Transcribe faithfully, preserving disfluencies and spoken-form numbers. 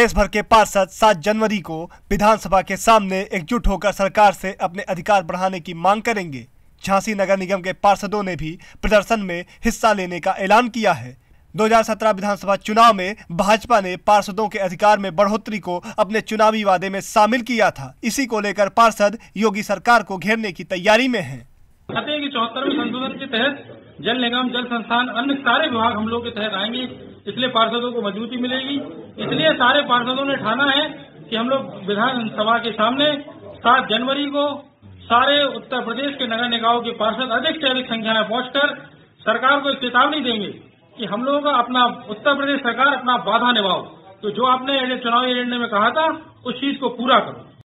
प्रदेश भर के पार्षद सात जनवरी को विधानसभा के सामने एकजुट होकर सरकार से अपने अधिकार बढ़ाने की मांग करेंगे। झांसी नगर निगम के पार्षदों ने भी प्रदर्शन में हिस्सा लेने का ऐलान किया है। दो हज़ार सत्रह विधानसभा चुनाव में भाजपा ने पार्षदों के अधिकार में बढ़ोतरी को अपने चुनावी वादे में शामिल किया था। इसी को लेकर पार्षद योगी सरकार को घेरने की तैयारी में हैं। चौहत्तरवें संशोधन के तहत जल निगम, जल संस्थान, अन्य सारे विभाग हम लोग के तहत आएंगे, इसलिए पार्षदों को मजबूती मिलेगी। इसलिए सारे पार्षदों ने ठाना है कि हम लोग विधानसभा के सामने सात जनवरी को सारे उत्तर प्रदेश के नगर निकायों के पार्षद अधिक से अधिक संख्या में पहुंचकर सरकार को एक चेतावनी देंगे कि हम लोगों का अपना उत्तर प्रदेश सरकार अपना वादा निभाओ, तो जो आपने चुनावी एजेंडे में कहा था उस चीज को पूरा करो।